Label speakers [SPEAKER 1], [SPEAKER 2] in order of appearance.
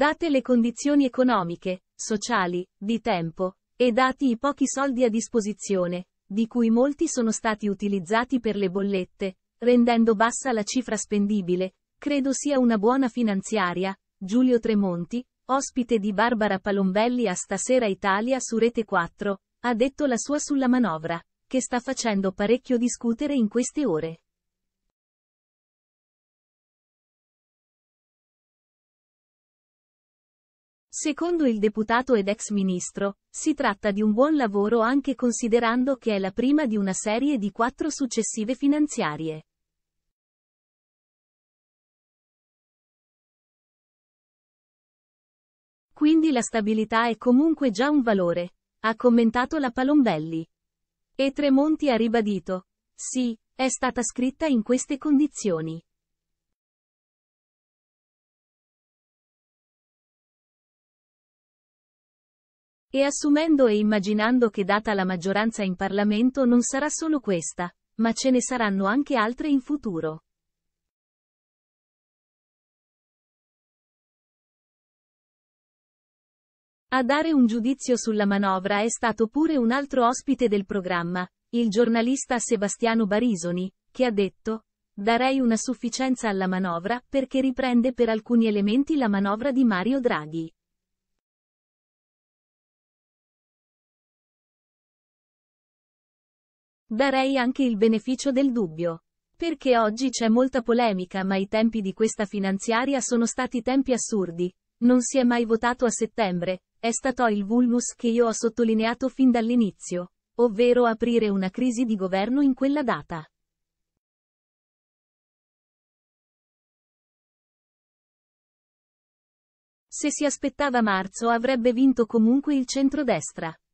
[SPEAKER 1] Date le condizioni economiche, sociali, di tempo, e dati i pochi soldi a disposizione, di cui molti sono stati utilizzati per le bollette, rendendo bassa la cifra spendibile, credo sia una buona finanziaria. Giulio Tremonti, ospite di Barbara Palombelli a Stasera Italia su Rete 4, ha detto la sua sulla manovra, che sta facendo parecchio discutere in queste ore. Secondo il deputato ed ex ministro, si tratta di un buon lavoro anche considerando che è la prima di una serie di 4 successive finanziarie. Quindi la stabilità è comunque già un valore, ha commentato la Palombelli. E Tremonti ha ribadito: sì, è stata scritta in queste condizioni. E assumendo e immaginando che data la maggioranza in Parlamento non sarà solo questa, ma ce ne saranno anche altre in futuro. A dare un giudizio sulla manovra è stato pure un altro ospite del programma, il giornalista Sebastiano Barisoni, che ha detto: darei una sufficienza alla manovra perché riprende per alcuni elementi la manovra di Mario Draghi. Darei anche il beneficio del dubbio. Perché oggi c'è molta polemica, ma i tempi di questa finanziaria sono stati tempi assurdi. Non si è mai votato a settembre, è stato il vulnus che io ho sottolineato fin dall'inizio, ovvero aprire una crisi di governo in quella data. Se si aspettava marzo avrebbe vinto comunque il centrodestra.